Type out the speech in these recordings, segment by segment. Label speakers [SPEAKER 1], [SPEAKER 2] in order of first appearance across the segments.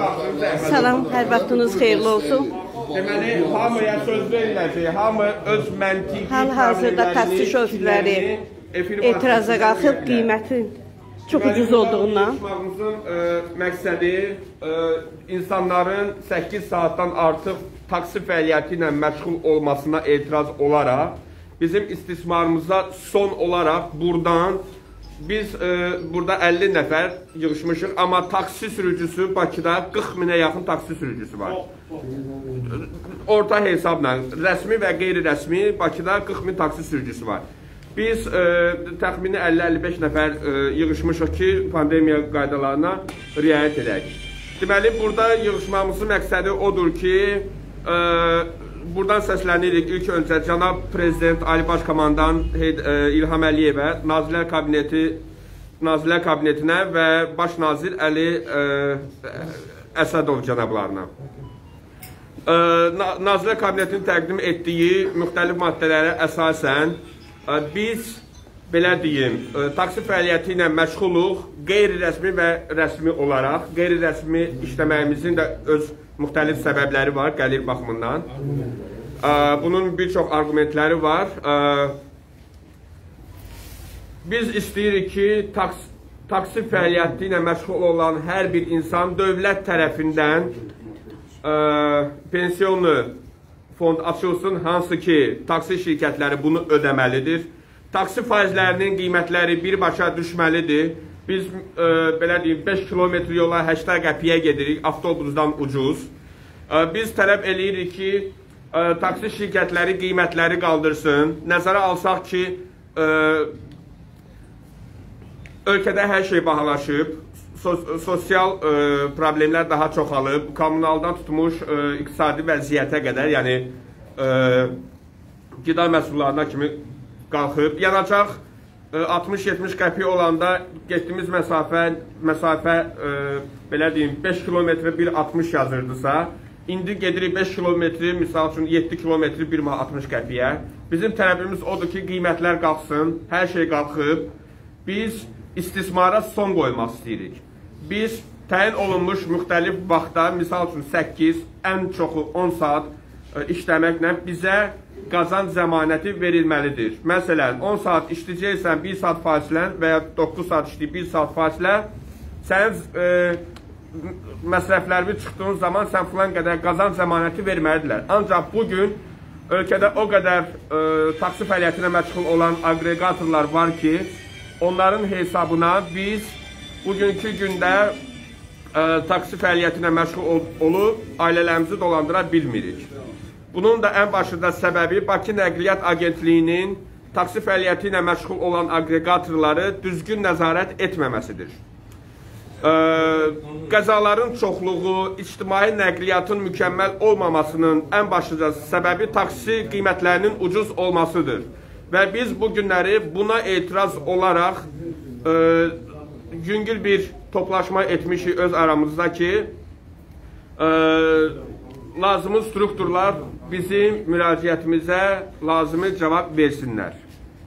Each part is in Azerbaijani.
[SPEAKER 1] Salam, hər vaxtınız xeyirli olsun.
[SPEAKER 2] Deməli, hamıya söz veriləcək, hamı öz məntiqi
[SPEAKER 1] Hal-hazırda taksi şoförləri etiraza qalxıb qiymətin çox ucuz olduğundan.
[SPEAKER 2] Konuşmağımızın məqsədi insanların 8 saatdan artıq taksi fəaliyyəti ilə məşğul olmasına etiraz olaraq bizim istismarımıza son olaraq biz burada 50 nəfər yığışmışıq, amma taksi sürücüsü Bakıda 40 minə yaxın taksi sürücüsü var. Orta hesabla rəsmi və qeyri-rəsmi Bakıda 40 min taksi sürücüsü var. Biz təxmini 50-55 nəfər yığışmışıq ki, pandemiya qaydalarına riayət edək. Deməli, burada yığışmamızın məqsədi odur ki, buradan səslənirik ilk öncə Cənab Prezident Ali Baş Komandan İlham Əliyevə, Nazirlər Kabinetinə və Baş Nazir Əli Əsədov cənablarına. Nazirlər Kabinetinin təqdim etdiyi müxtəlif maddələrə əsasən biz, belə deyim, taksi fəaliyyəti ilə məşğuluq, qeyri-rəsmi və rəsmi olaraq. Qeyri-rəsmi işləməyimizin də öz müxtəlif səbəbləri var, gəlir baxımından. Bunun bir çox argumentləri var. Biz istəyirik ki, taksi fəaliyyəti ilə məşğul olan hər bir insan dövlət tərəfindən pensionu fond açılsın, hansı ki, taksi şirkətləri bunu ödəməlidir. Taksi faizlərinin qiymətləri birbaşa düşməlidir. Biz, belə deyim, 5 kilometr yola 80 qəpiyə gedirik, avtobusdan ucuz. Biz tələb eləyirik ki, taksi şirkətləri qiymətləri qaldırsın. Nəzərə alsaq ki, ölkədə hər şey bahalaşıb, sosial problemlər daha çoxalıb, kommunaldan tutmuş iqtisadi vəziyyətə qədər, yəni qida məhsullarına kimi qalxıb. Yanacaq 60-70 qəpiyə olanda getdiyimiz məsafə belə deyim, 5 kilometr 1.60 yazırdısa, indi gedirik 5 kilometri, misal üçün 7 kilometri 1.60 qəpiyə. Bizim tələbimiz odur ki, qiymətlər qalxsın, hər şey qalxıb. Biz istismara son qoymaq istəyirik. Biz təyin olunmuş müxtəlif vaxtda, misal üçün 8, ən çoxu 10 saat işləməklə bizə qazanc zəmanəti verilməlidir. Məsələn, 10 saat işləyəcəksən 1 saat fasilən və ya 9 saat işləyib 1 saat fasilə, sənin məsrəflərini çıxdığın zaman sən filan qədər qazanc zəmanəti verməlidirlər. Ancaq bugün ölkədə o qədər taksi fəaliyyətinə məşğul olan aqreqatorlar var ki, onların hesabına biz bugünkü gündə taksi fəaliyyətinə məşğul olub ailələrimizi dolandıra bilmirik. Bunun da ən başında səbəbi Bakı Nəqliyyat Agentliyinin taksi fəaliyyəti ilə məşğul olan aqreqatorları düzgün nəzarət etməməsidir. Qəzaların çoxluğu, ictimai nəqliyyatın mükəmməl olmamasının ən başlıca səbəbi taksi qiymətlərinin ucuz olmasıdır. Və biz bu günləri buna etiraz olaraq yüngül bir toplaşma etmişik öz aramızda ki, lazımı strukturlar bizim müraciətimizə lazımı cavab versinlər.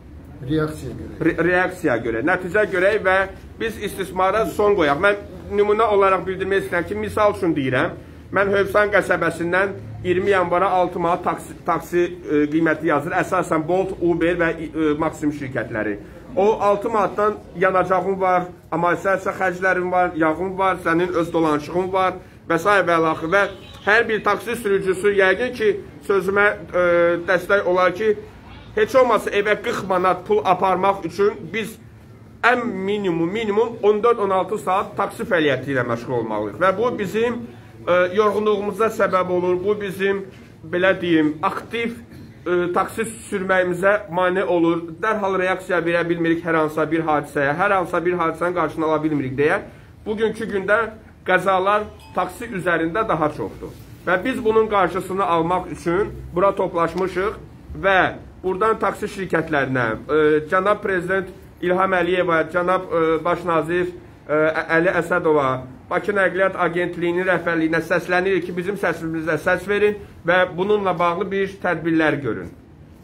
[SPEAKER 2] Reaksiya görə, nəticə görək və biz istismara son qoyaq. Mən nümunə olaraq bildirmək istəyirəm ki, misal üçün deyirəm, mən Hövsan qəsəbəsindən 20 yanvara 6 manat taksi qiyməti yazır. Əsasən Bolt, Uber və Maksim şirkətləri. O 6 manatdan yanacağın var, amortisasiya xərclərin var, yağın var, sənin öz dolanışığın var və s. və hər bir taksi sürücüsü yəqin ki, sözümə dəstək olar ki, heç olmasa evə 40 manat pul aparmaq üçün biz ən minimum 14-16 saat taksi fəaliyyəti ilə məşğul olmalıyıq. Və bu bizim yorğunluğumuza səbəb olur, bu bizim, belə deyim, aktiv taksi sürməyimizə mane olur. Dərhal reaksiya verə bilmirik hər hansısa bir hadisəyə, hər hansısa bir hadisənin qarşısını ala bilmirik deyə. Bugünkü gündə qəzalar taksi üzərində daha çoxdur. Və biz bunun qarşısını almaq üçün bura toplaşmışıq və buradan taksi şirkətlərinə, Cənab Prezident İlham Əliyevə, Cənab Baş Nazir Əli Əsədova, Bakı Nəqliyyat Agentliyinin rəhbərliyinə səslənirik ki, bizim səsimizə səs verin və bununla bağlı bir tədbirlər görün.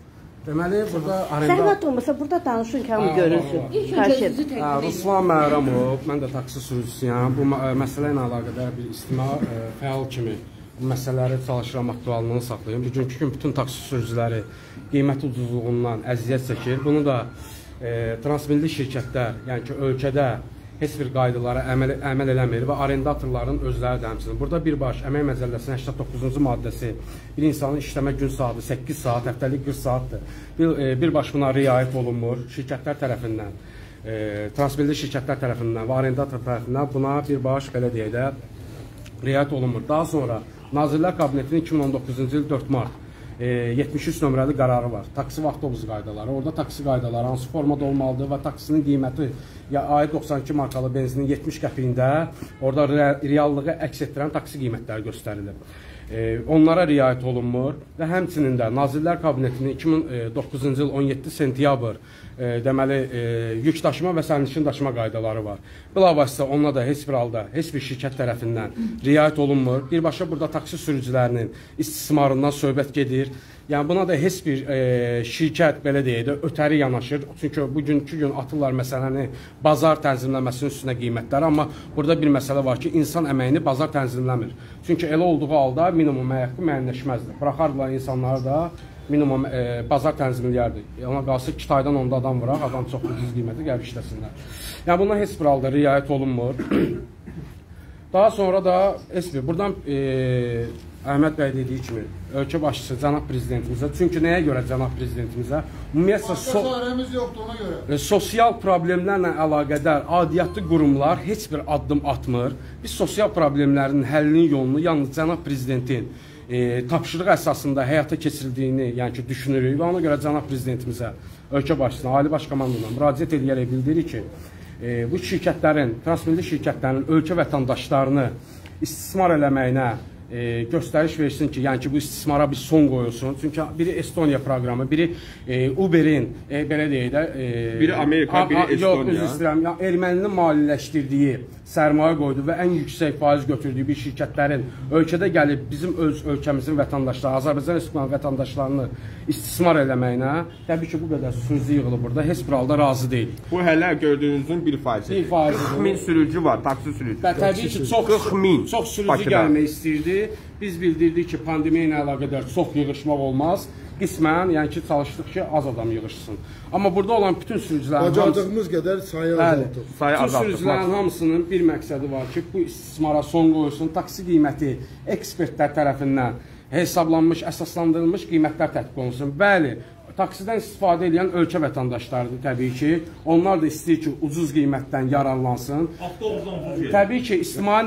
[SPEAKER 3] Deməli, burada arenda...
[SPEAKER 1] Zəhmət olmasa burada danışın ki, hamı görünsün.
[SPEAKER 3] Ruslan Məhramov, mən də taksi sürücüsüyəm. Bu məsələ ilə əlaqədar bir ictimai fəal kimi bu məsələləri çalışıram, aktuallığını saxlayım. Bugünkü gün bütün taksi sürücüləri qiymət ucuzluğundan əziyyət çəkir. Bunu da transmilli şirkətlər, yəni ki, ölkədə heç bir qaydalara əməl eləmir və arendatorların özləri də həmçinin. Burada birbaş Əmək Məcəlləsinin 89-cu maddəsi bir insanın işləmə gün saatı 8 saat, həftəlik 40 saatdır. Birbaş buna riayət olunmur. Şirkətlər tərəfindən, transmilli şirkətlər tərəfindən və arendator tərəfindən buna birbaş belə deyək də riayət olunmur. Daha sonra Nazirlər Kabinetinin 2019-cu il 4 mart 73 nömrəli qərarı var. Taksi və avtobus qaydaları. Orada taksi qaydaları hansı formada olmalıdır və taksinin qiyməti ayı 92 markalı benzinin 70 qəpiyində orada reallığı əks etdirən taksi qiymətləri göstərilir. Onlara riayət olunmur və həmçinin də Nazirlər Kabinetinin 2009-cu il 17 sentyabr deməli yük daşıma və sərnişin daşıma qaydaları var. Bilavasitə onunla da heç bir halda heç bir şirkət tərəfindən riayət olunmur. Birbaşa burada taksi sürücülərinin istismarından söhbət gedir. Yəni buna da heç bir şirkət belə deyək də ötəri yanaşır. Çünki bugünkü gün atırlar məsələni bazar tənzimləməsinin üstünə qiymətləri, amma burada bir məsələ var ki, insan əməyini bazar tənzimləmir. Çünki elə olduğu halda minimum əmək mənləşməzdir. Buraxardılar insanları da minimum bazar tənzimləyərdi. Ona qalsa 2 aydan onda adam vuraq, adam çox ucuz qiymətə gəlib işləsinlər. Yəni buna heç bir halda riayət olunmur. Daha sonra da buradan Əhməd bəy dediyi kimi ölkə başçısı cənab prezidentimizə, çünki nəyə görə cənab prezidentimizə? Ümumiyyətlə sosial problemlərlə əlaqədar aidiyyatlı qurumlar heç bir addım atmır. Biz sosial problemlərin həllinin yolunu yalnız cənab prezidentin tapşırıq əsasında həyata keçirildiyini yəni ki, düşünürük və ona görə cənab prezidentimizə, ölkə başçısına, Ali Baş Komandanına müraciət edərək bildirir ki, bu şirkətlərin, transmilli şirkətlərin ölkə vətəndaşlarını istismar eləməyinə göstəriş versin ki, yəni ki, bu istismara bir son qoyulsun. Çünki biri Estoniya proqramı, biri Uber'in, belə deyək də...
[SPEAKER 2] Biri Amerika, biri Estoniya.
[SPEAKER 3] Yox, üzr istəyirəm, erməninin maliyyələşdirdiyi sərmayə qoydu və ən yüksək faiz götürdüyü bir şirkətlərin ölkədə gəlib bizim öz ölkəmizin vətəndaşları, Azərbaycan Respublikasının vətəndaşlarını istismar eləməyinə, təbii ki, bu qədər sürücü yığılıb burada, heç bir halda razı deyil.
[SPEAKER 2] Bu hələ gördüyünüzün 1%.
[SPEAKER 3] 40
[SPEAKER 2] min sürücü var, taksi sürücü.
[SPEAKER 3] Və təbii ki, çox sürücü gəlmək istəyirdi. Biz bildirdik ki, pandemiya ilə əlaqədar çox yığışmaq olmaz. Qismən, yəni ki, çalışdıq ki, az adam yığışsın. Amma burada olan bütün sürücülərin...
[SPEAKER 4] Bacardığımız qədər sayı azaltıq.
[SPEAKER 3] Bütün sürücülərin hamısının bir məqsədi var ki, bu istismara son qoyulsun, taksi qiyməti ekspertlər tərəfindən hesablanmış, əsaslandırılmış qiymətlər tətbiq olunsun. Bəli, taksidən istifadə edən ölkə vətəndaşlarıdır təbii ki. Onlar da istəyir ki, ucuz qiymətdən yararlansın. Təbii ki, ictimai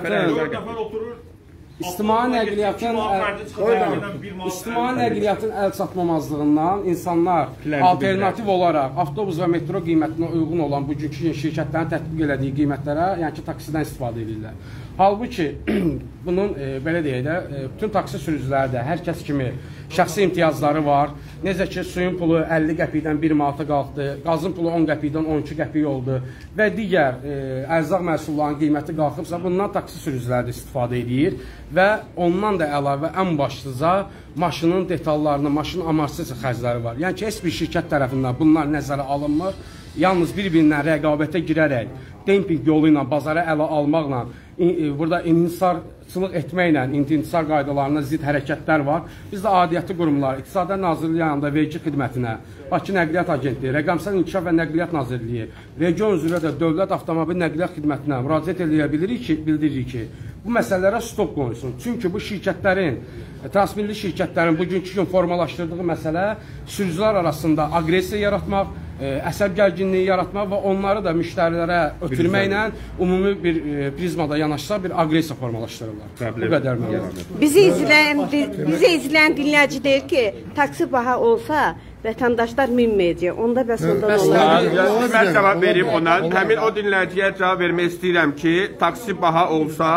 [SPEAKER 3] nəqliyyatın əl çatmamazlığından insanlar alternativ olaraq avtobus və metro qiymətinə uyğun olan bugünkü şirkətlərin tətbiq elədiyi qiymətlərə, yəni ki, taksidən istifadə edirlər. Halbuki bunun belə deyək də bütün taksi sürücüləri də hər kəs kimi şəxsi imtiyazları var. Necə ki, suyun pulu 50 qəpikdən 1 manata qalxdı, qazın pulu 10 qəpikdən 12 qəpik oldu və digər ərzaq məhsullarının qiyməti qalxıbsa, bundan taksi sürücüləri də istifadə edir və ondan da əlavə ən başlıca maşının detallarını, maşının amarsız xərcləri var. Yəni ki, heç bir şirkət tərəfindən bunlar nəzərə alınmır. Yalnız bir-birindən rəqabətə girərək, demping yolu ilə, bazara ələ almaqla, burada inhisarçılıq etməklə, intisar qaydalarına zidd hərəkətlər var. Biz də aidiyyatlı qurumlar, İqtisadiyyat Nazirliyi yanında vergi xidmətinə, Bakı Nəqliyyat Agentliyi, Rəqəmsal İnkişaf və Nəqliyyat Nazirliyi, region üzrə də Dövlət Avtomobil Nəqliyyat Xidmətinə müraciət edə bildiririk ki, bu məsələlərə stop qoyulsun. Çünki bu şirkətlərin, transmilli şirkətlərin bugünkü gün formalaşdırdığı məsələ sürücülər arasında agresiya yaratmaq, əsəb gərginliyi yaratmaq və onları da müştərilərə ötürməklə ümumi bir prizmada yanaşsa bir agresiya formalaşdırırlar. Bu qədər məlumat.
[SPEAKER 1] Bizi izləyən dinləyici deyir ki, taksi baha olsa vətəndaşlar minməyəcək. Onda bəs onda nə olar?
[SPEAKER 2] Mən cavab vereyim ona. Həmin o dinləyiciyə cavab vermək istəyirəm ki, taksi baha olsa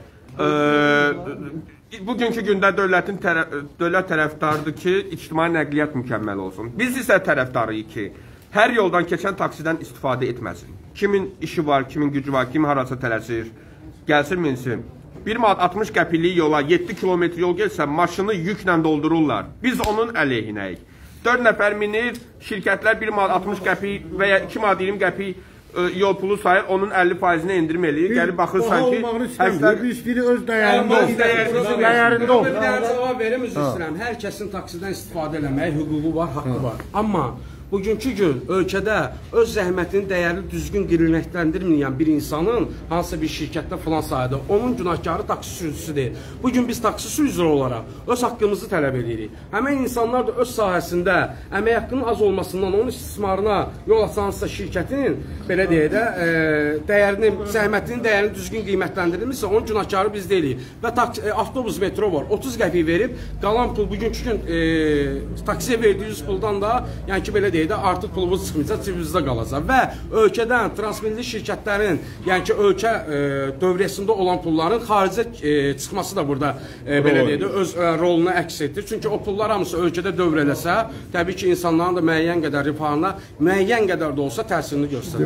[SPEAKER 2] bugünkü gündə dövlət tərəfdarıdır ki, ictimai nəqliyyat mükəmməl olsun. Biz isə tərəfdarıyıq ki, hər yoldan keçən taksidən istifadə etməsin. Kimin işi var, kimin gücü var, kim harasa tələsir, gəlsin minsin. 1 manat 60 qəpiklik yola 7 kilometr yol gəlsə, maşını yüklə doldururlar. Biz onun əleyhinəyik. 4 nəfər minir, şirkətlər 1 manat 60 qəpik və ya 2 manat 20 qəpik yol pulu sayır, onun 50%-nə endirim eləyir. Gəlib baxırsan ki,
[SPEAKER 4] biz istəyirik öz dəyərində
[SPEAKER 3] olsun. Bir dənə cavab verim, üzr istəyirəm. Hər kəsin taksidən istifadə eləməyə hüququ var, haqqı var. Amma bugünkü gün ölkədə öz zəhmətini dəyərli düzgün qiymətləndirməyən bir insanın hansısa bir şirkətdə filan sayədə onun günahkarı taksi sürücüsü deyil. Bugün biz taksi sürücüləri olaraq öz haqqımızı tələb edirik. Həmin insanlar da öz sahəsində əmək haqqının az olmasından onun istismarına yol açansa şirkətin belə deyək də dəyərini, zəhmətinin dəyərini düzgün qiymətləndirilmişsə onun günahkarı biz deyilik. Və avtobus metro var. 30 qəpik verib qalan pul bugünkü gün taksiyə verdiyi puldan da yəni ki belə deyək artıq pulumuz çıxmayacaq, cibimizdə qalacaq və ölkədən transmilli şirkətlərin, yəni ki, ölkə dövriyyəsində olan pulların xaricə çıxması da burada belə deyək öz rolunu əks etdir. Çünki o pullar hamısı ölkədə dövr eləsə, təbii ki, insanların da müəyyən qədər rifahına, müəyyən qədər də olsa təsirini göstərir.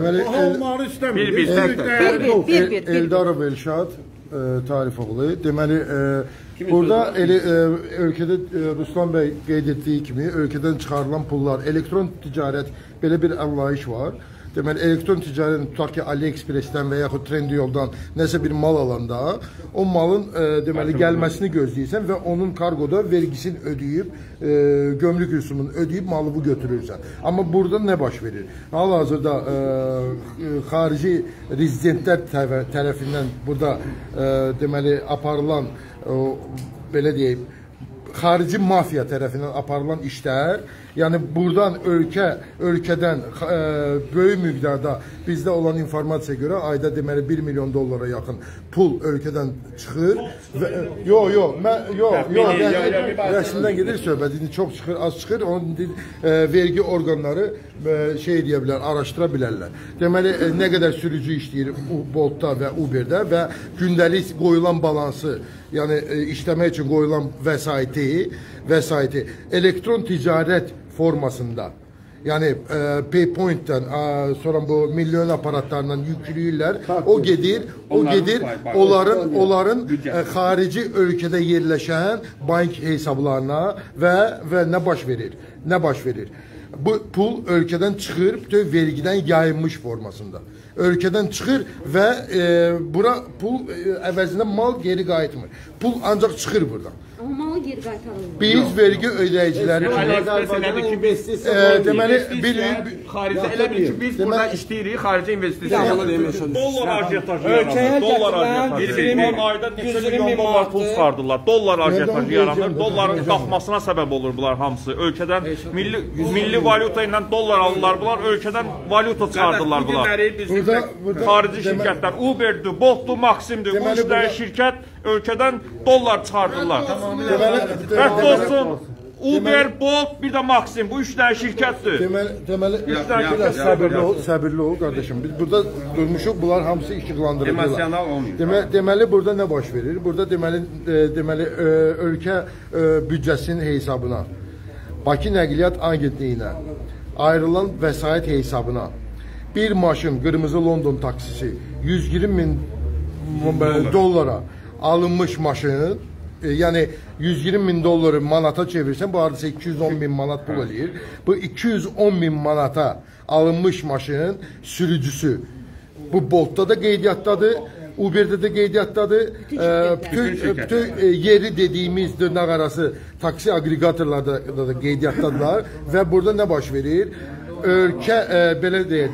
[SPEAKER 4] Deməli, Eldarov Elşad Tarifoğlu, deməli, burada ölkədə Ruslan bəy qeyd etdiyi kimi ölkədən çıxarılan pullar, elektron ticarət belə bir anlayış var. Deməli, elektron ticarətin tutaq ki, AliExpressdən və yaxud Trendyoldan nəsə bir mal alanda o malın deməli gəlməsini gözləyirsən və onun kargoda vergisini ödəyib, gömrük rüsumunu ödəyib malı bu götürürsən. Amma burada nə baş verir? Hal-hazırda xarici rezidentlər tərəfindən burada deməli aparılan belə deyək, xarici mafiya tərəfindən aparılan işlər, yəni buradan ölkədən böyük miqdarda bizdə olan informasiya görə ayda deməli 1 milyon dollara yaxın pul ölkədən çıxır və rəsmindən gedir söhbət, indi çox çıxır, az çıxır, onun vergi orqanları şey deyə bilər, araşdıra bilərlər. Deməli, nə qədər sürücü işləyir Boltda və Uberdə və gündəlik qoyulan balansı, yəni işləmək üçün qoyulan vəsaiti elektron ticarət formasında, yəni PayPoint'dən sonra bu milyon aparatlarından yükləyirlər, o gedir onların xarici ölkədə yerləşən bank hesablarına və nə baş verir? Bu pul ölkədən çıxır, bütün vergidən yayılmış formasında. Ölkədən çıxır və bura pul əvəzinə mal geri qayıtmır. Pul ancaq çıxır buradan.
[SPEAKER 1] Amma malı geri qaytarılır.
[SPEAKER 4] Biz vergi ödəyiciləri deməli
[SPEAKER 2] xarici elə bil ki biz burada işləyirik, xarici investisiya.
[SPEAKER 5] Dollar ajitajı yaranır. Dollar ajitajı. Ayda neçə milyon dollar pul çıxardılar. Dollar ajitajı yaranır. Dolların qalxmasına səbəb olur bunlar hamısı. Ölkədən milli valyuta ilə dollar alırlar bunlar. Ölkədən valyuta çıxardılar bunlar. Xarici şirkətlər Uber'dir, Bolt'dur, Maxim'dir. Bu işlər şirkət ölkədən dollar çıxardırlar. Rədd olsun, Uber, Bolt, bir də Maxim. Bu 3 dənə şirkətdir.
[SPEAKER 4] Deməli, səbirli ol qardaşım. Biz burada durmuşuq, bunlar hamısı işıqlandırılırlar.
[SPEAKER 2] Emosional olmuyor.
[SPEAKER 4] Deməli, burada nə baş verir? Burada deməli, ölkə büdcəsinin hesabına, Bakı Nəqliyyat Agentliyinə ayrılan vəsait hesabına bir maşın, qırmızı London taksisi 120 min dollara alınmış maşın, yəni 120 min dolları manata çevirsən, bu hardasa 210 bin manat pul eləyir. Bu 210 bin manata alınmış maşının sürücüsü bu Bolt'da da qeydiyyatdadır, Uber'də də qeydiyyatdadır. Bütün yeri dediğimiz dırnaq arası taksi agregatorlarda da qeydiyyatdadılar və burada nə baş verir? Ölkə belə deyək,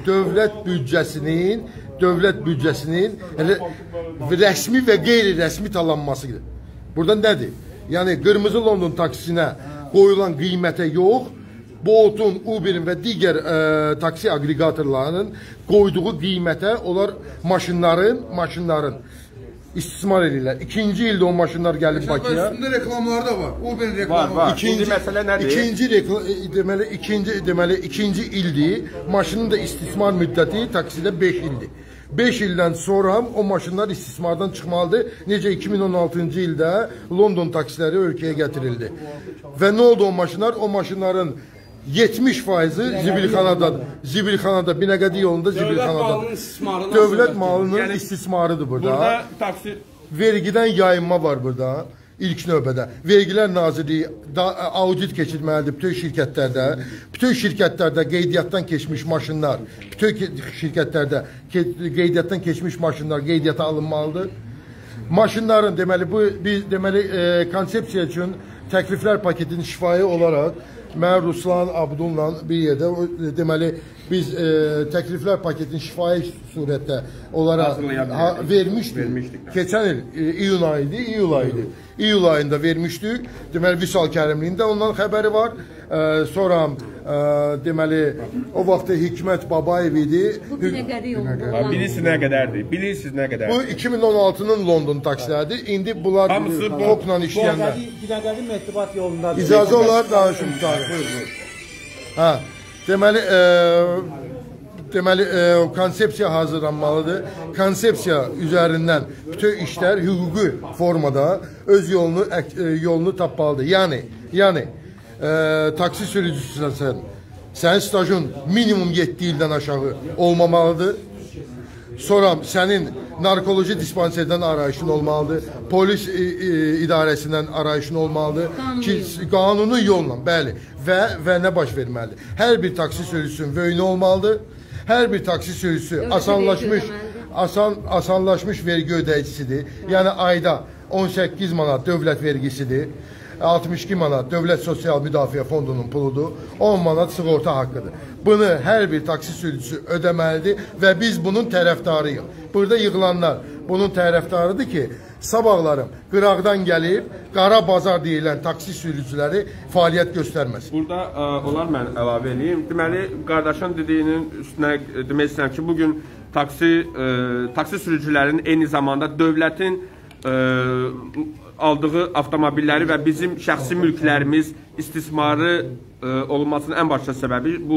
[SPEAKER 4] dövlət büdcəsinin rəsmi və qeyri-rəsmi talanmasıdır. Burada nədir? Yəni qırmızı London taksisinə qoyulan qiymətə yox, Bolt'un, Uber'in və digər taksi agregatorlarının qoyduğu qiymətə onlar maşınların istismar edirlər. İkinci ildə o maşınlar gəlib Bakıya.
[SPEAKER 6] Üstündə reklamları da var. Uber'in reklamı var.
[SPEAKER 2] İkinci məsələ nədir?
[SPEAKER 4] İkinci ildir. Maşının da istismar müddəti taksidə 5 ildir. 5 ildən sonra o maşınlar istismardan çıxmalıdır. Necə 2016-cı ildə London taksiləri ölkəyə gətirildi. Və nə oldu o maşınlar? O maşınların 70% zibilxanada, Binəqədi yolunda zibilxanadadır. Dövlət malının istismarıdır burada.
[SPEAKER 2] Burada taksi
[SPEAKER 4] vergiden yayınma var burada. ilk növbədə. Vergilər Nazirliyi audit keçirməlidir bütün şirkətlərdə. Bütün şirkətlərdə qeydiyyatdan keçmiş maşınlar, bütün şirkətlərdə qeydiyyatdan keçmiş maşınlar qeydiyyata alınmalıdır. Maşınların deməli konsepsiya üçün təkliflər paketinin şifahi olaraq mən Ruslan Abdulla bir yerdə deməli biz təkliflər paketinin şifahi surətdə olaraq vermişdik. Keçən il iyun ayı idi, iyul ayında vermişdik. Deməli Vüsal Kərimliyinin də ondan xəbəri var. Sonra deməli o vaxtda Hikmət Babayev idi.
[SPEAKER 1] Bu günə qədər yolda.
[SPEAKER 2] Bilirsiniz nə qədərdir? Bilirsiniz nə qədərdir?
[SPEAKER 4] Bu 2016-nın London taksiləridir. İndi bunlar topla işləyənlər.
[SPEAKER 7] Binəqədi mətbuat yolundadır.
[SPEAKER 4] İcazə olaraq danışım. Hə. Deməli konsepsiya hazırlanmalıdır. Konsepsiya üzərindən bütün işlər hüquqi formada öz yolunu tapmalıdır. Yəni taksi sürücüsüsən, sənin stajın minimum 7 ildən aşağı olmamalıdır. Sonra sənin narkoloji dispanserdən arayışın olmalıdır. Polis idarəsindən arayışın olmalıdır. Ki, qanuni yolla, bəli. Və nə baş verməlidir? Hər bir taksi sürücüsünün vöyünü olmalıdır. Hər bir taksi sürücüsü asanlaşmış vergi ödəyicisidir. Yəni ayda 18 manat dövlət vergisidir. 62 manat Dövlət Sosial Müdafiə Fondunun puludur, 10 manat sığorta haqqıdır. Bunu hər bir taksi sürücüsü ödəməlidir və biz bunun tərəfdarıyıq. Burada yığılanlar bunun tərəfdarıdır ki, sabahlarım qıraqdan gəlib, qara bazar deyilən taksi sürücüləri fəaliyyət göstərməsin.
[SPEAKER 2] Burada olar mən əlavə edeyim. Deməli, qardaşın dediyinin üstünə demək istəyirəm ki, bugün taksi sürücülərinin eyni zamanda dövlətin aldığı avtomobilləri və bizim şəxsi mülklərimiz istismarı olunmasının ən başqa səbəbi bu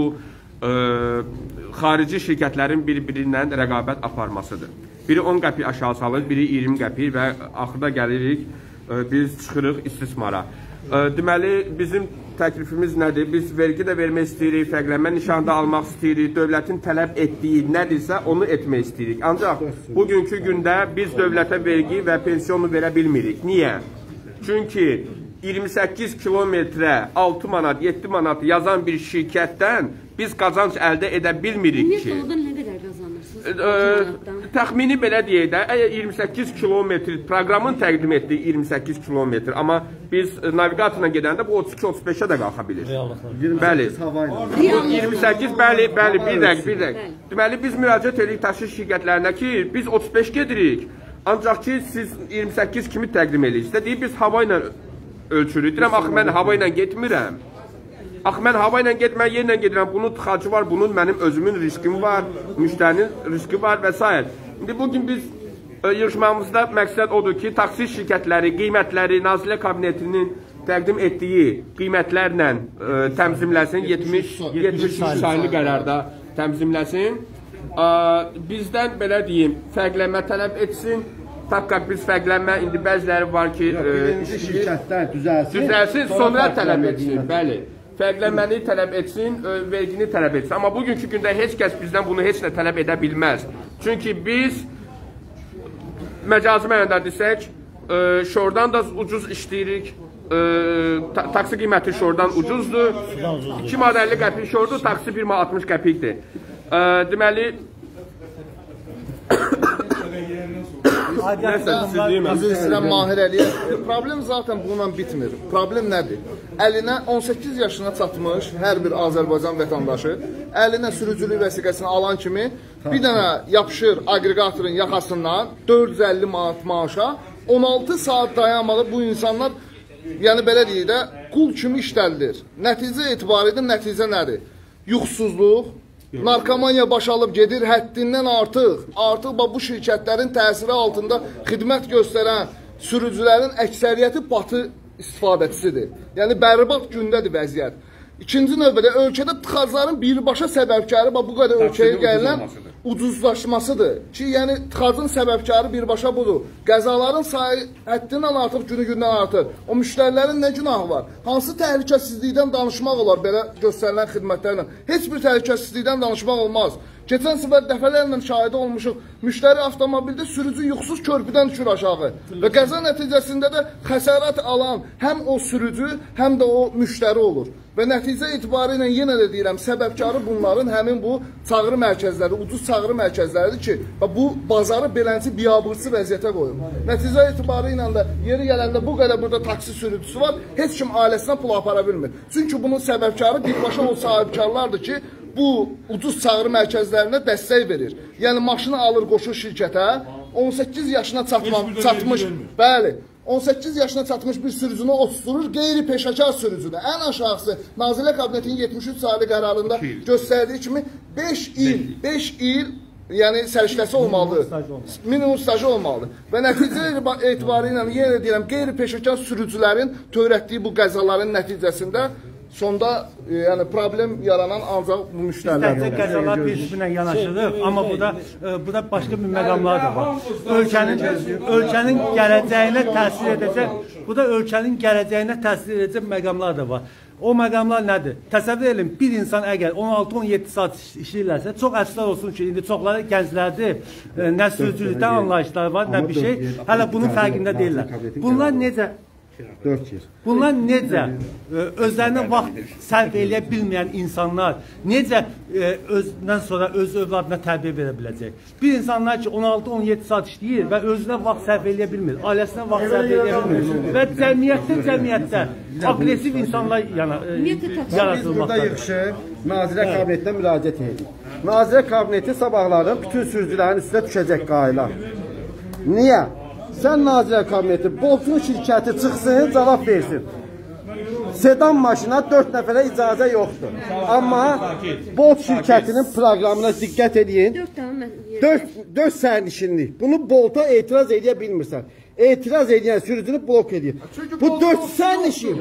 [SPEAKER 2] xarici şirkətlərin bir-birindən rəqabət aparmasıdır. Biri 10 qəpik aşağı salır, biri 20 qəpik və axırda gəlirik, biz çıxırıq istismara. Deməli, bizim təklifimiz nədir? Biz vergi də vermək istəyirik, fərqlənmə nişanı da almaq istəyirik, dövlətin tələb etdiyi nədirsə onu etmək istəyirik. Ancaq bugünkü gündə biz dövlətə vergi və pensiyonu verə bilmirik. Niyə? Çünki 28 kilometrə 6 manat, 7 manat yazan bir şirkətdən biz qazanc əldə edə bilmirik ki.
[SPEAKER 1] Ümumiyyətlə, nə qədər qazanırsınız?
[SPEAKER 2] Təxmini belə deyək də, 28 kilometr, proqramın təqdim etdiyi 28 kilometr, amma biz navigatorla gedəndə bu 32-35-ə də qalxa bilir. Bəli. Bu 28, bəli, bir dəqiq. Deməli, biz müraciət edirik taksi şirkətlərinə ki, biz 35 gedirik, ancaq ki, siz 28 kimi təqdim edirsiniz. Deyib, biz hava ilə ölçürük. Deyirəm, axı, mən hava ilə getmirəm. Axı, mən hava ilə getmə, yerlə gedirəm, bunun tıxacı var, bunun mənim özümün riskim var, müştərinin riski var və s. İndi bugün biz yığışmamızda məqsəd odur ki, taksi şirkətləri, qiymətləri Nazirlər Kabinetinin təqdim etdiyi qiymətlərlə təmzimləsin, 70 saylı qərarda təmzimləsin. Bizdən, belə deyim, fərqlənmə tələb etsin. Taqqaq biz fərqlənmə, indi bəziləri var ki,
[SPEAKER 8] birinci şirkətlər
[SPEAKER 2] düzəlsin, sonra tələb etsin, bəli. Fərqlənməni tələb etsin, vergini tələb etsin. Amma bugünkü gündə heç kəs bizdən bunu heç nə tələb edə bilməz. Çünki biz, məcazi mənada desək, şordan da ucuz işləyirik, taksi qiyməti şordan ucuzdur. 2 manat 50 qəpik şordur, taksi 1 manat 60 qəpikdir. Deməli,
[SPEAKER 8] Üzr istəyirəm Mahir Əliyev. Problem zaten bununla bitmir. Problem nədir? Əlinə 18 yaşına çatmış hər bir Azərbaycan vətəndaşı əlinə sürücülük vəsiqəsini alan kimi bir dənə yapışır aqreqatorun yaxasından 450 manat maaşa 16 saat dayanmalı bu insanlar, yəni belə deyək də, qul kimi işlədilir. Nəticə etibarilə nəticə nədir? Yuxusuzluq, narkomaniya baş alıb gedir həddindən artıq bu şirkətlərin təsiri altında xidmət göstərən sürücülərin əksəriyyəti batı istifadəçisidir. Yəni, bərbad gündədir vəziyyət. İkinci növbədə ölkədə tıxacların birbaşa səbəbkarı bu qədər ölkəyə gələn ucuzlaşmasıdır ki, yəni tıxacın səbəbkarı birbaşa budur. Qəzaların sayı həddindən artıq günü-gündən artır. O müştərilərin nə günahı var? Hansı təhlükəsizlikdən danışmaq olar belə göstərilən xidmətlərlə? Heç bir təhlükəsizlikdən danışmaq olmaz. Keçən səfər dəfələrlə şahidi olmuşuq. Müştəri avtomobildə sürücü yuxusuz körpüdən düşür aşağı. Və qəza nəticəsində də xəsarət alan həm o sürücü, həm də o müştəri olur. Və nəticə etibarilə yenə də deyirəm, səbəbkarı bunların həmin bu çağrı mərkəzləri, ucuz çağrı mərkəzləridir ki, bu bazarı beləncə biabırçı vəziyyətə qoyur. Nəticə etibarilə də yeri gələndə bu qədər burada taksi sürücüsü var, heç kim ailəsinə pul apara bilmir. Çünki bunun səbəbkarı birbaşa o sahibkarlardır ki, bu ucuz çağrı mərkəzlərinə dəstək verir. Yəni maşını alır, qoşur şirkətə, 18 yaşına çatmış, bəli, 18 yaşına çatmış bir sürücünü oturur, qeyri-peşəkar sürücüdə. Ən aşağısı Nazirlər Kabinetinin 73 sayılı qərarında göstərdiyi kimi 5 il yəni səriştəsi olmalıdır. Minimum stajı olmalıdır. Və nəticə etibarilə yenə deyirəm, qeyri-peşəkar sürücülərin törətdiyi bu qəzaların nəticəsində sonda yəni problem yaranan ancaq bu müştərilər.
[SPEAKER 7] İstəkcə qəzalar bir-birinə yanaşılır, amma burada başqa bir məqamlar da var. Ölkənin gələcəyinə təsir edəcək, bu da ölkənin gələcəyinə təsir edəcək məqamlar da var. O məqamlar nədir? Təsəvvür edin, bir insan əgər 16-17 saat işləyirlərsə, çox əfsuslar olsun ki, indi çoxları gənclərdir, nə sürücülükdən anlayışları var, nə bir şey, hələ bunun fərqində deyirlər. Bunlar necə? Bunlar necə özlərinə vaxt sərf eləyə bilməyən insanlar necə özündən sonra öz övladına tərbiyə verə biləcək? Bir insanlar ki 16-17 saat işləyir və özünə vaxt sərf eləyə bilmir, ailəsinə vaxt sərf eləyə bilmir və cəmiyyətdə agresiv insanlar yaratılmaqdadır.
[SPEAKER 9] Burada yığışıb Nazirlər Kabinetinə müraciət edir. Nazirlər Kabineti sabahları bütün sürücülərin üstünə düşəcək qayla. Niyə? Sən Nazirlər Kabineti, Boltun şirkəti çıxsın, cavab versin. Sedan maşına 4 nəfərə icazə yoxdur. Amma Bolt şirkətinin proqramına diqqət edin. 4 sərnişinlik. Bunu Bolt'a etiraz edə bilmirsən. Etiraz edən sürücünü blok edir. Bu 4 sərnişin.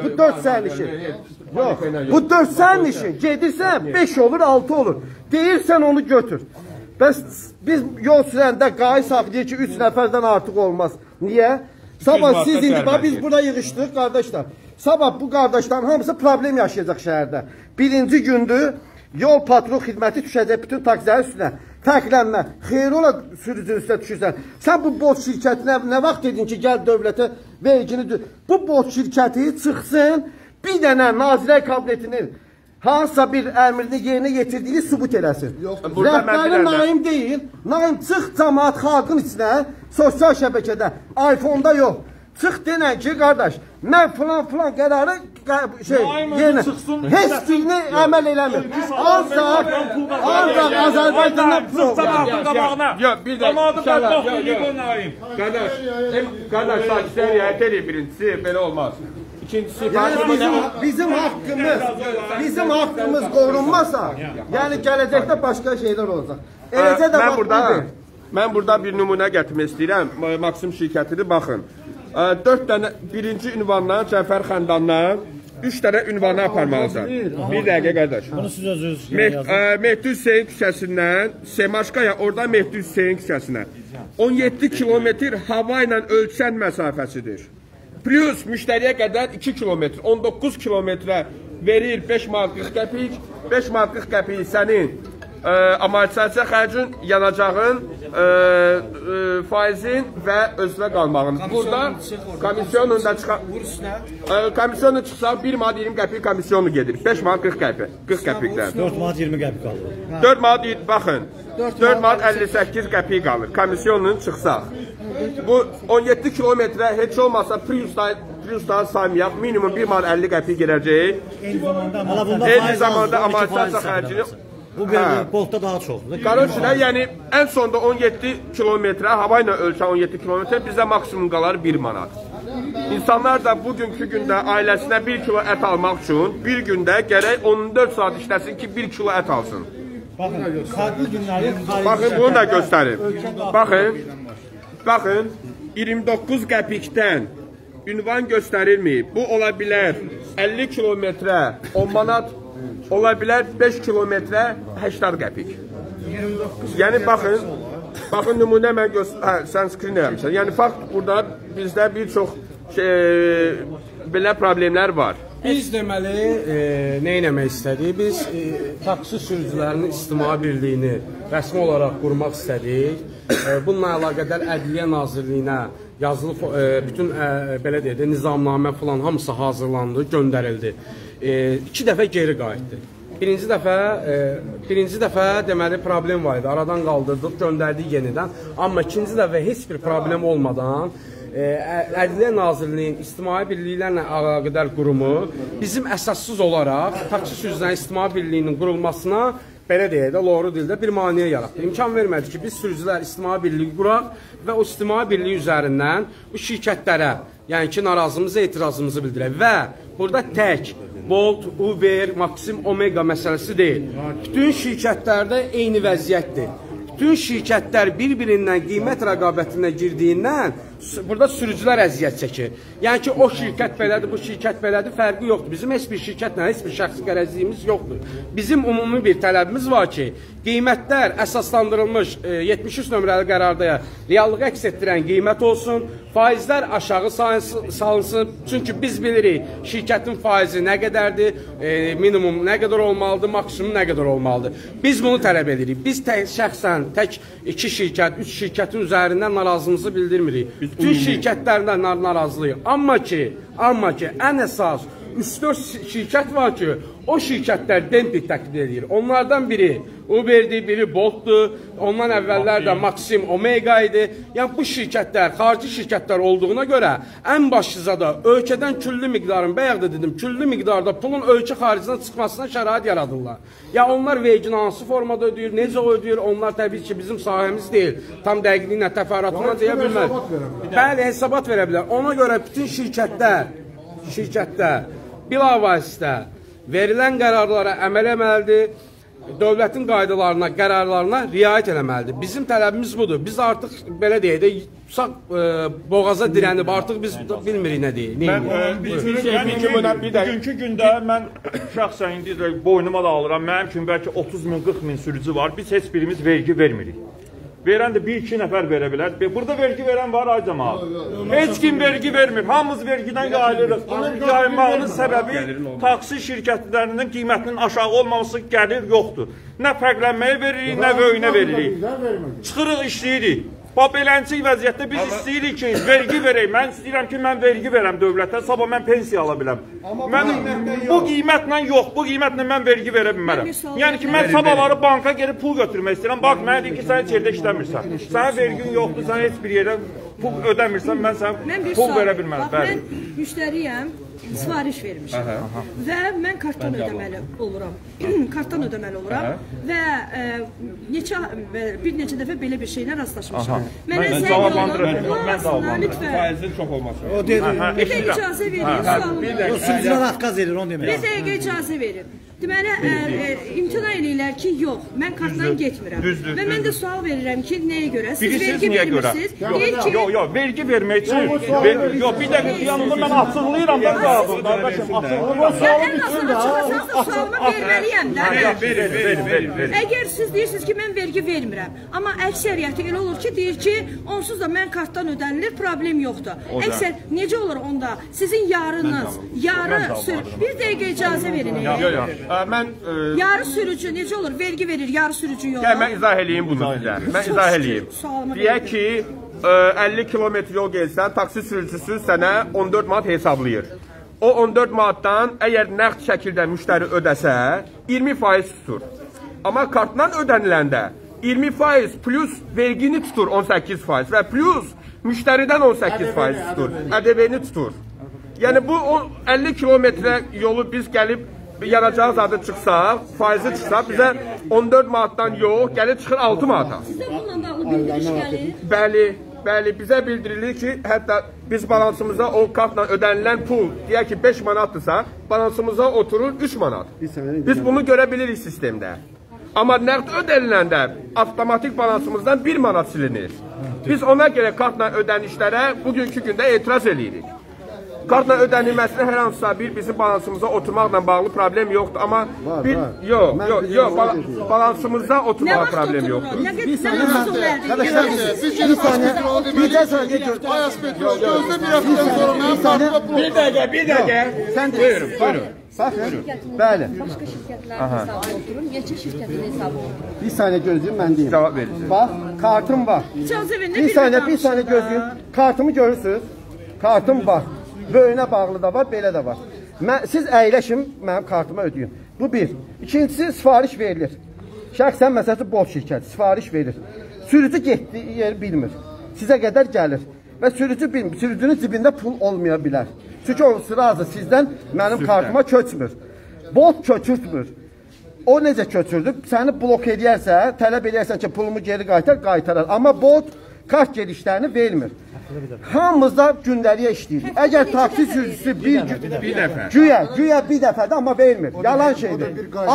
[SPEAKER 9] Yox, bu 4 sərnişin. Gedirsən 5 olur, 6 olur. Deyirsən onu götür. Bəs biz yol sürəndə qayı saxlayır ki 3 nəfərdən artıq olmaz. Niyə? Sabah siz indi biz burada yığışdıq qardaşlar. Sabah bu qardaşların hamısı problem yaşayacaq şəhərdə. Birinci gündür yol patrul xidməti düşəcək bütün taksilərin üstünə. Fərqlənmə. Xeyr ola sürücünün üstünə düşürsən. Sən bu Bolt şirkətinə nə vaxt dedin ki gəl dövlətə vergini düz. Bu Bolt şirkəti çıxsın bir dənə Nazirlər Kabinetinin hansısa bir əmrini yerinə yetirdiğini sübut eləsin. Rəhbəri Naim deyil. Naim çıx cəmaat xalqın içinə, sosial şəbəkədə, iPhone-da yox. Çıx denən ki, qardaş, mən filan qərarı yerinə, heç birini əməl eləmir. Ancaq Azərbaycandan
[SPEAKER 2] proqram. Yox, bir də qardaş, sakitlər riayət edin birincisi, belə olmaz.
[SPEAKER 9] Bizim haqqımız qorunmasa, yəni gələcəkdə başqa şeylər olacaq. Eləcə də
[SPEAKER 2] mən burada bir nümunə gətirmək istəyirəm. Maksim şirkətidir, baxın. 4 dənə birinci ünvandan, Cəfər Xəndandan 3 dənə ünvanı aparmalısan. Bir dəqiqə qardaş.
[SPEAKER 7] Bunu siz özünüz
[SPEAKER 2] Mehdi Hüseyin küçəsindən Semaşkaya, oradan Mehdi Hüseyin küçəsinə 17 kilometr hava ilə ölçən məsafəsidir. Plus müştəriyə qədər 2 kilometr, 19 kilometrə verir 5 manat 40 qəpik, 5 manat 40 qəpik sənin amortisasiya xərcin, yanacağın, faizin və özünə qalmağın. Burada komisyonun da komisyonu çıxsa 1 manat 20 qəpik komisyonu gedir. 5 manat 40 qəpikdən.
[SPEAKER 7] 4 manat 20 qəpik qalır.
[SPEAKER 2] 4 manat, baxın, 4 manat 58 qəpik qalır komisyonun çıxsaq. Bu 17 kilometrə heç olmasa Prius'dan saymayaq, minimum 1 manat 50 qəpik girəcək. Eyni zamanda amortisasiya xərcini
[SPEAKER 7] bu Boltda daha çoxdur.
[SPEAKER 2] Qardaşlar, yəni ən sonda 17 kilometrə, hava ilə ölçən 17 kilometrə bizə maksimum qalar 1 manat. İnsanlar da bugünkü gündə ailəsinə 1 kilo ət almaq üçün bir gündə gərək 14 saat işləsin ki 1 kilo ət alsın. Baxın, bunu da göstərim. Baxın, 29 qəpikdən ünvan göstərilməyib. Bu ola bilər 50 kilometrə 10 manat, ola bilər 5 kilometrə 80 qəpik. Yəni baxın nümunə mən sən skrin eləmişsən. Yəni fakt burada bizdə bir çox belə problemlər var.
[SPEAKER 3] Biz deməli nə etmək istədik? Biz taksi sürücülərinin İctimai Birliyini rəsmi olaraq qurmaq istədik. Bununla əlaqədar Ədliyyə Nazirliyinə yazılı bütün belə deyək də nizamnamə falan hamısı hazırlandı, göndərildi. 2 dəfə geri qayıtdı. Birinci dəfə deməli problem var idi. Aradan qaldırdıq, göndərdik yenidən. Amma ikinci dəfə heç bir problem olmadan Ədliyyə Nazirliyinin İctimai Birliklərlə əlaqədar qurumu bizim əsassız olaraq taksi sürücülərinin İctimai Birliyinin qurulmasına belə deyək də, loru dildə bir maneə yaratdı. İmkan vermədi ki, biz sürücülər İctimai Birliyi quraq və o İctimai Birliyi üzərindən bu şirkətlərə, yəni ki, narazımızı, etirazımızı bildirək. Və burada tək Bolt, Uber, Maxim, Omega məsələsi deyil. Bütün şirkətlərdə eyni vəziyyətdir. Bütün şirkətlər bir-birindən qiymət rəqabətinə girdiyindən burada sürücülər əziyyət çəkir. Yəni ki, o şirkət belədir, bu şirkət belədir, fərqi yoxdur. Bizim heç bir şirkətlə heç bir şəxsi qərəzliyimiz yoxdur. Bizim ümumi bir tələbimiz var ki, qiymətlər əsaslandırılmış 73 nömrəli qərarda reallıq əks etdirən qiymət olsun, faizlər aşağı salınsın. Çünki biz bilirik şirkətin faizi nə qədərdir, minimum nə qədər olmalıdır, maksimum nə qədər olmalıdır. Biz bunu tələb edirik. Biz şəxsən tək 2 şirkət, 3 şirkətin üzərindən narazılığımızı bildirmirik. Bütün şirkətlərdən narazılıyıq. Amma ki, ən əsas 3-4 şirkət var ki, o şirkətlər demping təklif edir. Onlardan biri Uber'dir, biri Bolt'dur. Ondan əvvəllər də Maxim, Omega idi. Yəni bu şirkətlər, xarici şirkətlər olduğuna görə ən başlıca da ölkədən küllü miqdarın, bayaq da dedim, küllü miqdarda pulun ölkə xaricdən çıxmasına şərait yaradırlar. Ya onlar vergini hansı formada ödəyir, necə ödəyir, onlar təbii ki, bizim sahəmiz deyil. Tam dəqiqliyinə, təfərrüatına deyə bilmər. Bəli, hesabat verə bilər. Ona görə bütün şirkətlər bilavasitə verilən qərarlara əməl etməlidir, dövlətin qaydalarına, qərarlarına riayət eləməlidir. Bizim tələbimiz budur. Biz artıq, belə deyək də, sağ boğaza dirənib, artıq biz bilmirik nə deyək.
[SPEAKER 5] Bugünkü gündə mən şəxsən indi boynuma da alıram, mənim kimi bəlkə 30 min, 40 min sürücü var, biz heç birimiz vergi vermirik. Verən də 1-2 nəfər verə bilər. Burada vergi verən var, ay cəmaat. Heç kim vergi vermir. Hamımız vergidən yayılırıq. Bunun yaymağının səbəbi taksi şirkətlərinin qiymətinin aşağı olmaması gəlir yoxdur. Nə fərqlənməyə veririk, nə böyünə veririk. Çıxırıq, işləyirik. Beləncə vəziyyətdə biz istəyirik ki, vergi verək. Mən istəyirəm ki, mən vergi verəm dövlətə, sabah mən pensiya ala biləm. Mən bu qiymətlə yox, bu qiymətlə mən vergi verə bilmərəm. Yəni ki, mən sabahları banka gelib pul götürmək istəyirəm. Bax, mənə deyir ki, sən heç yerdə işləmirsən. Sənə vergin yoxdur, sən heç bir yerə pul ödəmirsən, mən sənə pul verə bilmərəm.
[SPEAKER 10] Mən müştəriyəm, sifariş vermişəm və mən kartdan ödəməli oluram. Kartdan ödəməli oluram və bir neçə dəfə belə bir şeylə rastlaşmışam. Mənə zəng olun, lütfən.
[SPEAKER 2] Faizin çox olması.
[SPEAKER 10] Bir də icazə verin, sualım.
[SPEAKER 7] Sürücülər haqqaz edir, onu demək.
[SPEAKER 10] Bir dəqiqə icazə verin. Deməli, imtina eləyirlər ki, yox, mən kartdan getmirəm. Və mən də sual verirəm ki, nəyə görə? Siz vergi vermirsiniz?
[SPEAKER 5] Yox, vergi vermək üçün. Yox, bir dəqiqə yanında mən açıqlayıram da cavabını.
[SPEAKER 10] Ən azından çıxasanız da sualıma verməliyəm də. Əgər siz deyirsiniz ki, mən vergi vermirəm, amma əksəriyyəti elə olur ki, deyir ki, onsuz da mən kartdan ödənilir, problem yoxdur. Əksər, necə olur onda? Sizin yarınız, bir dəqiqə icazə verin. Yarı sürücü necə olur? Vergi verir, yarı sürücü yox.
[SPEAKER 2] Mən izah eləyim bunu sizə. Mən izah eləyim. Deyək ki, 50 kilometr yol gelsən, taksi sürücüsü sənə 14 manat hesablayır. O 14 manatdan əgər nəqd şəkildə müştəri ödəsə, 20% tutur. Amma kartdan ödəniləndə 20% plus vergini tutur 18% və plus müştəridən 18% tutur, ƏDV-ni tutur. Yəni bu 50 kilometrə yolu biz gəlib yanacağız adı çıxsa, faizi çıxsa, bizə 14 manatdan yox, gəlir çıxır 6 manata.
[SPEAKER 10] Sizə bununla bağlı bildiriş gəlir?
[SPEAKER 2] Bəli, bizə bildirilir ki, hətta biz balansımıza o kartla ödənilən pul, deyək ki 5 manatdırsa, balansımıza oturur 3 manat. Biz bunu görə bilirik sistemdə. Amma nəqd ödəniləndə avtomatik balansımızdan 1 manat silinir. Biz ona görə kartla ödənişlərə bugünkü gündə etiraz edirik. Kartla ödənilməsində hər hansısa bir bizim balansımıza oturmaqla bağlı problem yoxdur, amma bir yox, balansımızda oturmağa problem yoxdur. Bir dəqiqə. Buyurun.
[SPEAKER 9] Bəli.
[SPEAKER 10] Başqa şirkətlərin hesabı oturum, neçə şirkətin hesabı oturum?
[SPEAKER 9] Bir saniyə gözləyim, mən deyim.
[SPEAKER 2] Cavab verəcəm.
[SPEAKER 9] Bax, kartım var. Bir saniyə gözləyim. Kartımı görürsünüz. Kartım var. Böyünə bağlı da var, belə də var. Siz əyləşin, mənim kartıma ödəyin. Bu bir. İkincisi, sifariş verilir. Şəxsən məsələsi bol şirkət, sifariş verir. Sürücü getdiyi yeri bilmir. Sizə qədər gəlir. Və sürücü bilmir. Sürücünün cibində pul olmaya bilər. Çünki o sırası sizdən mənim kartıma köçmür. Bolt köçürtmür. O necə köçürdü? Səni blok edərsə, tələb edərsən ki, pulumu geri qaytarar. Amma Bolt kart gedişlərini vermir. Hamımızda gündəliyə işləyir. Əgər taksi sürücüsü bir dəfə, güya bir dəfədə, amma vermir. Yalan şeydir.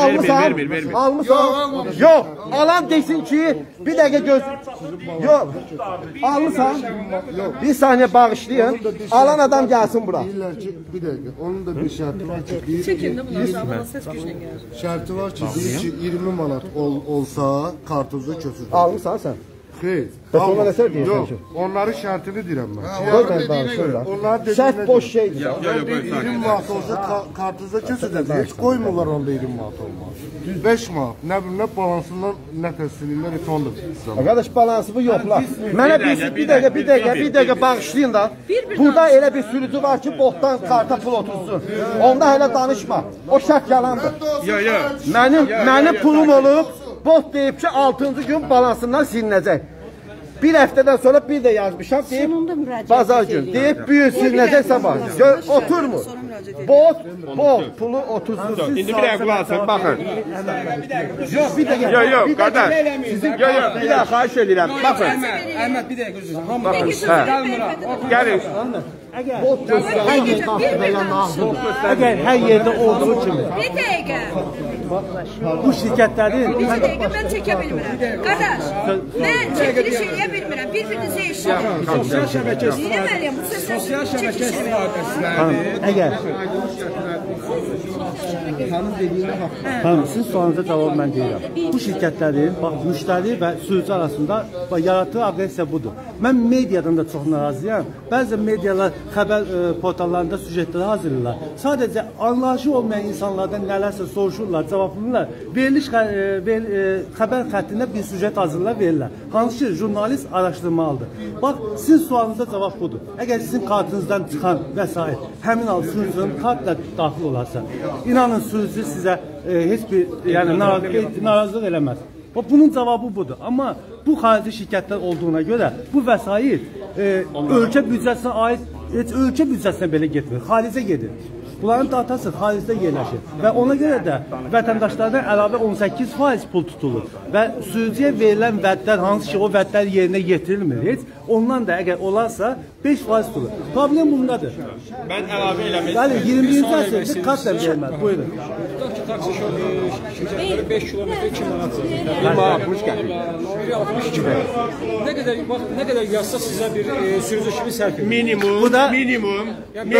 [SPEAKER 9] Almısan. Yox, alan desin ki, bir dəqiqə göz... Yox, almısan. Bir saniyə bağışlayın. Alan adam gəlsin bura.
[SPEAKER 4] Deyirlər ki, bir dəqiqə, onun da bir şərti var ki,
[SPEAKER 10] Çəkində bunlar səs gücünə gəlir.
[SPEAKER 4] şərti var ki, deyir ki, 20 manat olsa kartınızı köçürür.
[SPEAKER 9] Almısan sən?
[SPEAKER 4] Xeyr.
[SPEAKER 9] Ona nə sər deyirsən
[SPEAKER 4] Yox,
[SPEAKER 9] ki?
[SPEAKER 4] onların şərtini deyirəm mən.
[SPEAKER 9] Qoy mən danışırlar. Şərt boş şeydir.
[SPEAKER 4] 20 manat olsa kartınıza köçürür. Heç qoymurlar onda 20 manat olmaz. 5 manat, nə bilim, nə balansından, nə təsirliyindən, heç onda istəyirəm.
[SPEAKER 9] Arkadaş balansını yoxla. Mənə bir dəqiqə bağışlayın da. Burada elə bir sürücü var ki, botdan karta pul otursun. Onda hələ danışma. O şərt yalandır. Mənim pulum olub, bot deyib ki, 6-cı gün balansından silinəcək. Bir həftədən sonra bir də yazmışam deyib, bazar gün. Deyib, büyük silinəcək sabah. Oturmur. Bot, pulu otursun.
[SPEAKER 2] İndi bir dəqiqə qulaq baxın.
[SPEAKER 9] Yox, bir dəqiqə.
[SPEAKER 2] Yox, qardaş. Yox, bir dəqiqə xahiş edirəm. Baxın.
[SPEAKER 6] Əhməd, bir dəqiqə gözləyəcəm.
[SPEAKER 2] Baxın, gəlin.
[SPEAKER 7] Əgər hər yerdə olduğu kimi
[SPEAKER 10] Bir dəqiqə.
[SPEAKER 7] bu şirkətlərin
[SPEAKER 10] Bir dəqiqə mən çəkə bilmirəm. Qardaş, mən çəkiliş eləyə bilmirəm. Bir-birinizə eşit.
[SPEAKER 6] Sosial şəbəkə
[SPEAKER 10] Dinəməliyəm, bu səslər
[SPEAKER 6] sosial şəbəkə istifadəsindən
[SPEAKER 7] əgər sizin sualınıza cavab mən deyirəm. Bu şirkətlərin müştəri və sürücü arasında yaratdığı aqressiya budur. Mən mediadan da çox narazıyam. Bəzən medialar xəbər portallarında süjetləri hazırlayırlar. Sadəcə anlayışı olmayan insanlardan nələrsə soruşurlar, cavablayırlar. Veriliş xəbər xəttində bir süjet hazırlar, verirlər. Hansı ki, jurnalist araşdırmalıdır. Bax, sizin sualınıza cavab budur. Əgər sizin kartınızdan çıxan vəsait həmin al sürücünün kartla daxil olarsa, inanın sürücü sizə heç bir narazılıq eləməz. Bunun cavabı budur. Amma bu xarici şirkətlər olduğuna görə bu vəsait ölkə büdcəsinə aid, heç ölkə büdcəsinə belə getmir, xaricə gedir. Bunların datası xaricdə yerləşir və ona görə də vətəndaşlardan əlavə 18% pul tutulur və sürücüyə verilən vədlər, hansı ki o vədlər yerinə yetirilmir heç, ondan da əgər olarsa 5% tutulur. Problem bundadır.
[SPEAKER 2] Mən əlavə eləmək
[SPEAKER 7] Bəli, 21-ci əsrdə kartla verilməz. Buyurun.
[SPEAKER 6] taksi şirkətləri 5 kilometr 2 manat.
[SPEAKER 2] 60 qəpik.
[SPEAKER 6] 62 qəpik. Nə qədər yazsa sizə bir sürücü kimi sərf edir.
[SPEAKER 2] Minimum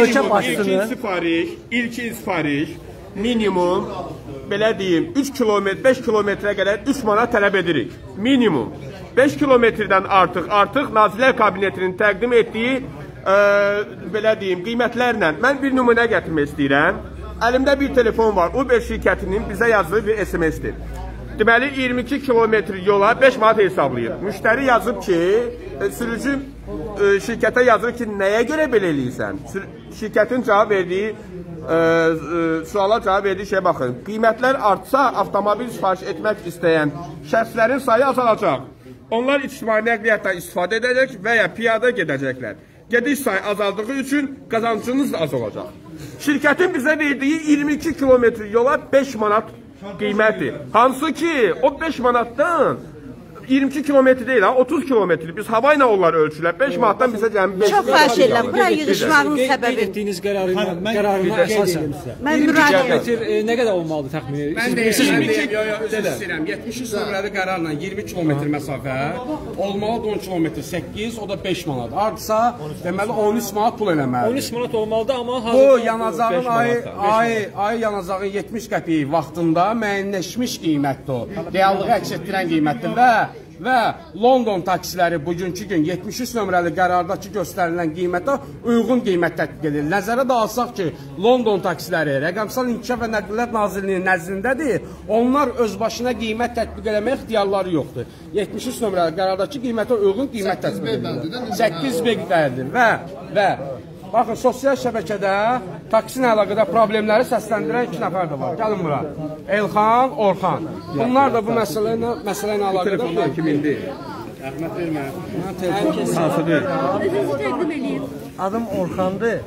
[SPEAKER 2] ilkin sifariş minimum belə deyim 3 kilometr 5 kilometrə qədər 3 manat tələb edirik. Minimum 5 kilometrdən artıq Nazirlər Kabinetinin təqdim etdiyi belə deyim qiymətlərlə mən bir nümunə gətirmək istəyirəm. Əlimdə bir telefon var. Uber şirkətinin bizə yazdığı bir SMS-dir. Deməli 22 kilometr yola 5 manat hesablayır. Müştəri yazıb ki, sürücü şirkətə yazır ki, nəyə görə belə eləyirsən? Şirkətin cavab verdiyi suala cavab verdiyi şey baxın. Qiymətlər artsa, avtomobil sifariş etmək istəyən şəxslərin sayı azalacaq. Onlar ictimai nəqliyyatdan istifadə edəcək və ya piyada gedəcəklər. Gediş sayı azaldığı üçün qazancınız da az olacaq. Şirkətin bizə verdiyi 22 kilometr yola 5 manat qiyməti. Hansı ki, o 5 manatdan 22 kilometr deyil ha, 30 kilometr. Biz hava ilə onlar ölçülər. 5 manatdan bizə cəmi 5
[SPEAKER 1] Çox xahiş edirəm, bura yığışmağın
[SPEAKER 6] Qeyd
[SPEAKER 1] səbəbi.
[SPEAKER 6] etdiyiniz qərarına əsasən.
[SPEAKER 1] Mən müraciət
[SPEAKER 6] Kilometr nə qədər olmalıdır təxmini? Siz bilirsinizmi?
[SPEAKER 3] Üzr istəyirəm. 73 nömrəli qərarla 20 kilometr məsafə olmalıdır 10 kilometr 8, o da 5 manat. Artısa deməli 13 manat pul eləməlidir.
[SPEAKER 6] 13 manat olmalıdır, amma
[SPEAKER 3] Bu yanacağın ay yanacağın 70 qəpik vaxtında müəyyənləşmiş qiymətdir o. Reallığı əks etdirən qiymətdir və London taksiləri bugünkü gün 73 nömrəli qərardakı göstərilən qiymətə uyğun qiymət tətbiq edir. Nəzərə də alsaq ki, London taksiləri Rəqəmsal İnkişaf və Nəqliyyat Nazirliyinin nəzdindədir. Onlar öz başına qiymət tətbiq eləmək ixtiyarları yoxdur. 73 nömrəli qərardakı qiymətə uyğun qiymət tətbiq edir. 8B bərdir və baxın, sosial şəbəkədə taksi ilə əlaqədar problemləri səsləndirən 2 nəfər də var. Gəlin bura. Elxan, Orxan. Bunlar da bu məsələ ilə əlaqədar.
[SPEAKER 2] Telefondan kimindir?
[SPEAKER 3] Rəhmət vermə.
[SPEAKER 2] Hansıdır?
[SPEAKER 10] Özünüzü təqdim edin.
[SPEAKER 11] Adım Orxandır.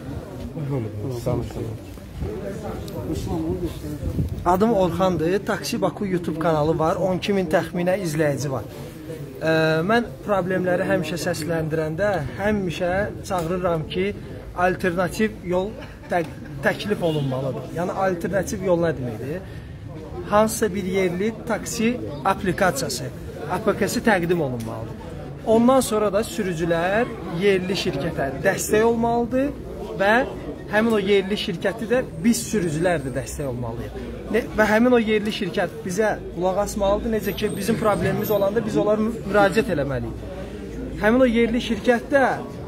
[SPEAKER 11] Adım Orxandır. Taksi Baku YouTube kanalı var. 12.000 təxminə izləyici var. Mən problemləri həmişə səsləndirəndə həmişə çağırıram ki, alternativ yol təklif olunmalıdır. Yəni alternativ yol nə deməkdir? Hansısa bir yerli taksi aplikasiyası, APK-sı təqdim olunmalıdır. Ondan sonra da sürücülər yerli şirkətə dəstək olmalıdır və həmin o yerli şirkəti də biz sürücülər də dəstək olmalıyıq. Və həmin o yerli şirkət bizə qulaq asmalıdır. Necə ki, bizim problemimiz olanda biz onlara müraciət eləməliyik. Həmin o yerli şirkətdə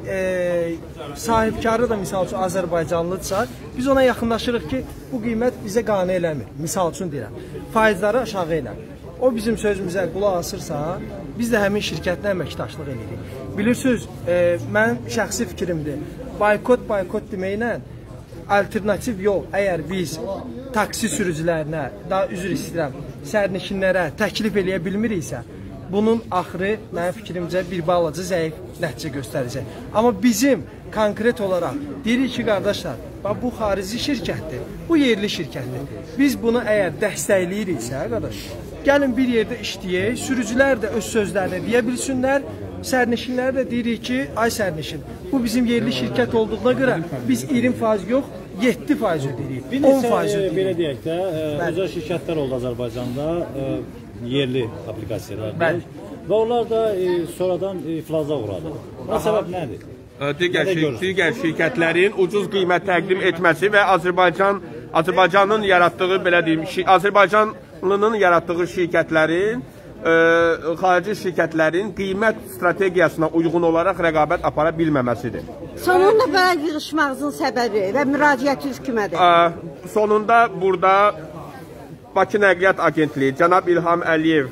[SPEAKER 11] sahibkarı da misal üçün Azərbaycanlıdırsa, biz ona yaxınlaşırıq ki, bu qiymət bizə qane eləmir. Misal üçün deyirəm, faizləri aşağı elə. O bizim sözümüzə qulaq asırsa, biz də həmin şirkətlə əməkdaşlıq edirik. Bilirsiniz, mənim şəxsi fikrimdir. Boykot deməklə alternativ yol, əgər biz taksi sürücülərinə, daha üzr istəyirəm, sərnişinlərə təklif eləyə bilmiriksə, bunun axırı mənim fikrimcə bir balaca zəif nəticə göstərəcək. Amma bizim konkret olaraq deyirik ki, qardaşlar, bu xarici şirkətdir, bu yerli şirkətdir. Biz bunu əgər dəstəkləyiriksə, qardaş, gəlin bir yerdə işləyək, sürücülər də öz sözlərini deyə bilsinlər, sərnişinlər də deyirik ki, ay sərnişin, bu bizim yerli şirkət olduğuna görə biz 20% yox, 7% ödəyirik, 10% ödəyirik.
[SPEAKER 12] Belə deyək də, özəl şirkətlər oldu Azərbaycanda, yerli aplikasiyalardır və onlar da sonradan iflaza uğradı. Bu səbəb nədir?
[SPEAKER 2] Digər şirkətlərin ucuz qiymət təqdim etməsi və Azərbaycanın yaratdığı, belə deyim, Azərbaycanlının yaratdığı şirkətlərin, xarici şirkətlərin qiymət strategiyasına uyğun olaraq rəqabət apara bilməməsidir.
[SPEAKER 1] Sonunda belə yığışmağınızın səbəbi və müraciətiniz kimədir?
[SPEAKER 2] Sonunda burada Bakı Nəqliyyat Agentliyi, cənab İlham Əliyev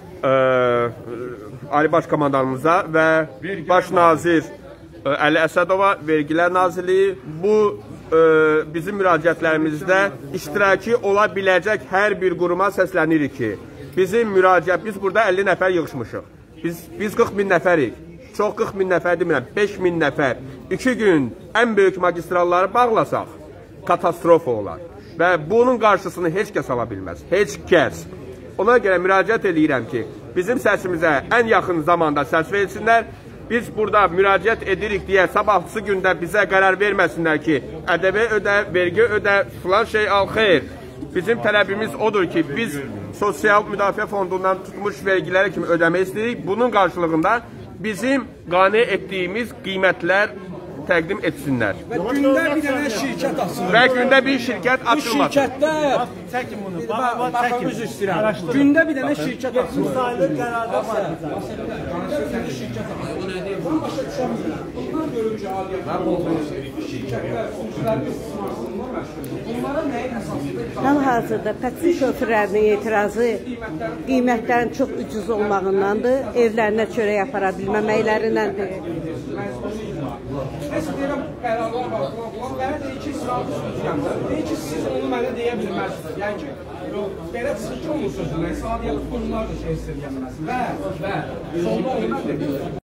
[SPEAKER 2] Ali Baş Komandanımıza və Baş Nazir Əli Əsədova, Vergilər Nazirliyi bu bizim müraciətlərimizdə iştiraki ola biləcək hər bir quruma səslənirik ki, bizim müraciət, biz burada 50 nəfər yığışmışıq. Biz 40 min nəfərik. Çox 40 min nəfər demirəm, 5 min nəfər. 2 gün ən böyük magistralları bağlasaq, katastrofa olar. Və bunun qarşısını heç kəs ala bilməz. Heç kəs. Ona görə müraciət edirəm ki, bizim səsimizə ən yaxın zamanda səs versinlər. Biz burada müraciət edirik deyə sabahçısı gündə bizə qərar verməsinlər ki, ƏDV ödə, vergi ödə, filan şey al, xeyr. Bizim tələbimiz odur ki, biz sosial müdafiə fondundan tutmuş vergiləri kimi ödəmək istəyirik. Bunun qarşılığında bizim qane etdiyimiz qiymətlər təqdim etsinlər.
[SPEAKER 6] Və gündə bir dənə şirkət açılır.
[SPEAKER 2] Və gündə bir şirkət açılmasın.
[SPEAKER 6] Bu şirkətdə, çəkin bunu, baxın üzr istəyirəm. Gündə bir dənə şirkət açılır.
[SPEAKER 7] Sayılır qərarda var.
[SPEAKER 6] Gündə bir dənə şirkət açılır. Bu nədir? Bunu başa düşəmizdir. Bunlar görüncə aliyyət şirkətlər, sürücülərin istismarçılığına məşğuldur. Bunlara nəyin əsasıdır?
[SPEAKER 1] Hal-hazırda taksi şoförlərinin etirazı qiymətlərin çox ucuz olmağındandır, evlərinə çörək apara bilməməklərindəndir.
[SPEAKER 3] Nəsə deyirəm, qərarlar var, və deyir ki, sıralı sözlüyəm. Deyir ki, siz onu mənə deyə bilməzsiniz. Yəni ki, belə çıxış olmur sözlüyəm. Sadiyyəli qurumlar da şey istəyir gəlməsin. Və sonda onu mən də bilirəm.